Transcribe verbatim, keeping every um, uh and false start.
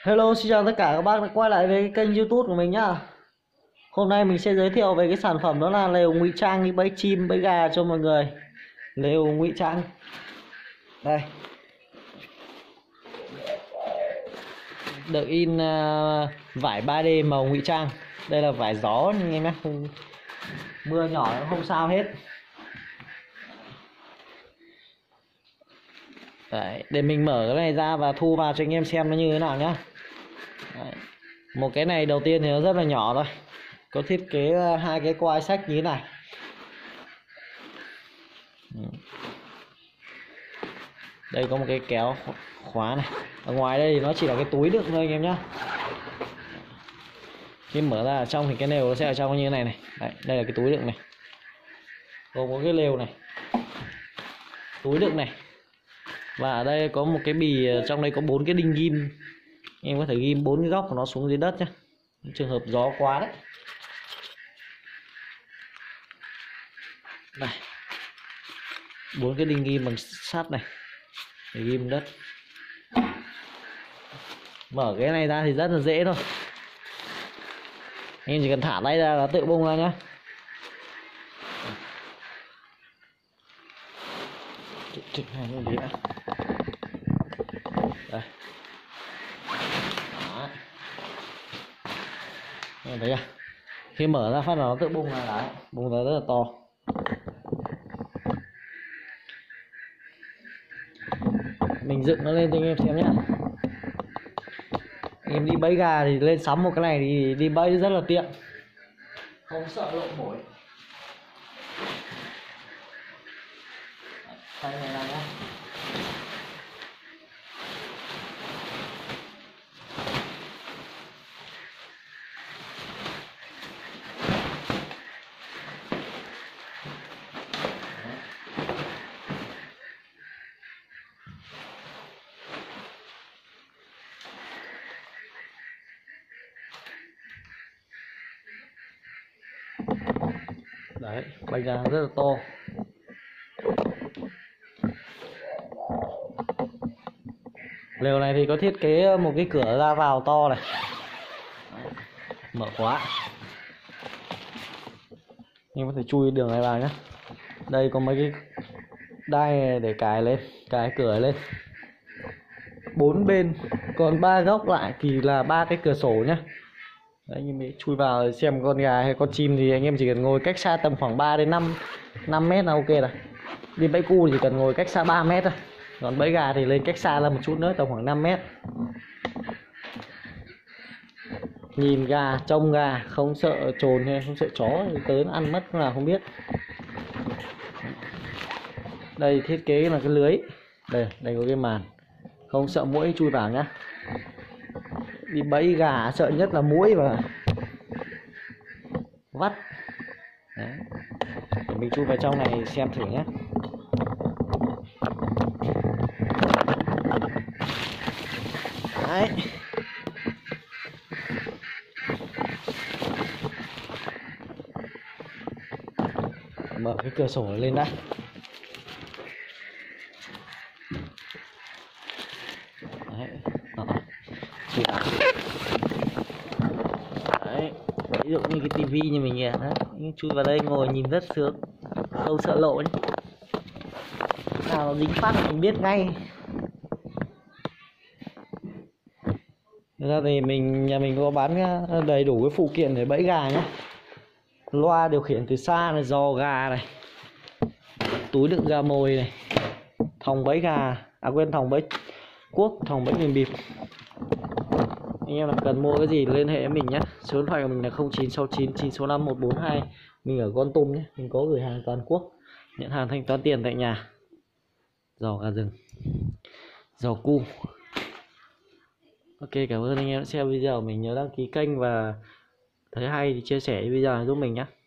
Hello, xin chào tất cả các bác đã quay lại với cái kênh YouTube của mình nhá. Hôm nay mình sẽ giới thiệu về cái sản phẩm đó là lều ngụy trang đi bẫy chim, bẫy gà cho mọi người. Lều ngụy trang. Đây. Được in uh, vải ba D màu ngụy trang. Đây là vải gió anh em nhé, không mưa nhỏ cũng không sao hết. Đấy, để mình mở cái này ra và thu vào cho anh em xem nó như thế nào nhá. Đấy. Một cái này đầu tiên thì nó rất là nhỏ thôi, có thiết kế hai cái quai sách như thế này. Đây có một cái kéo khóa này. Ở ngoài đây thì nó chỉ là cái túi đựng thôi anh em nhá. Khi mở ra ở trong thì cái lều nó sẽ ở trong như thế này này. Đấy, đây là cái túi đựng này. Gồm có cái lều này, túi đựng này, và ở đây có một cái bì, trong đây có bốn cái đinh ghim. Em có thể ghim bốn cái góc của nó xuống dưới đất nhé, trường hợp gió quá đấy. Này, bốn cái đinh ghim bằng sắt này để ghim đất. Mở cái này ra thì rất là dễ thôi, em chỉ cần thả tay ra là tự bung ra nhé. Chỉnh này như thế. Đây. Đó. Em thấy chưa? Khi mở ra phát là nó tự bung ra, đấy, bung ra rất là to. Mình dựng nó lên cho anh em xem nhé. Em đi bẫy gà thì lên sắm một cái này thì đi bẫy rất là tiện, không sợ lộ mồi. Tay này là nhá. Đấy, bẫy gà rất là to. Lều này thì có thiết kế một cái cửa ra vào to này. Đấy, mở khóa, em có thể chui đường này vào nhé. Đây có mấy cái đai để cài lên, cài cửa lên bốn bên, còn ba góc lại thì là ba cái cửa sổ nhé. Đấy, anh em chui vào xem con gà hay con chim thì anh em chỉ cần ngồi cách xa tầm khoảng ba đến năm năm mét là ok rồi. Đi bẫy cu thì chỉ cần ngồi cách xa ba mét thôi, còn bẫy gà thì lên cách xa ra một chút nữa, tầm khoảng năm mét. Nhìn gà, trông gà, không sợ trồn hay không sợ chó tới nó ăn mất là không biết. Đây thiết kế là cái lưới, đây đây có cái màn, không sợ muỗi chui vào nhá. Đi bẫy gà sợ nhất là muỗi và vắt. Đấy. Để mình chui vào trong này xem thử nhé. Đấy. Mở cái cửa sổ lên đã. Đấy. Đó. Đấy. Ví dụ như cái tivi như mình kìa, đấy, chui vào đây ngồi nhìn rất sướng, không sợ lộ nhé. Nào nó dính phát mình biết ngay. Thực ra thì mình nhà mình có bán đầy đủ cái phụ kiện để bẫy gà nhé. Loa điều khiển từ xa này, giò gà này, túi đựng gà mồi này, thòng bẫy gà, à quên, thòng bẫy cuốc, thòng bẫy mềm bịp. Anh em nào cần mua cái gì liên hệ với mình nhé. Số điện thoại của mình là không chín sáu chín chín sáu năm một bốn hai. Mình ở Kon Tum nhé, mình có gửi hàng toàn quốc, nhận hàng thanh toán tiền tại nhà. Giò gà rừng, giò cu. Ok, cảm ơn anh em đã xem video của mình. Nhớ đăng ký kênh và thấy hay thì chia sẻ video giúp mình nhé.